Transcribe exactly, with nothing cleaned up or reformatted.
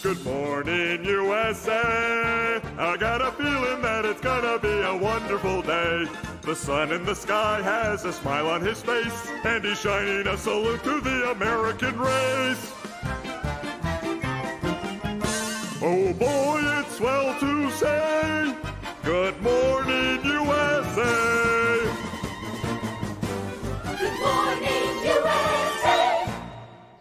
Good morning, U S A. I got a feeling that it's gonna be a wonderful day. The sun in the sky has a smile on his face, and he's shining a salute to the American race.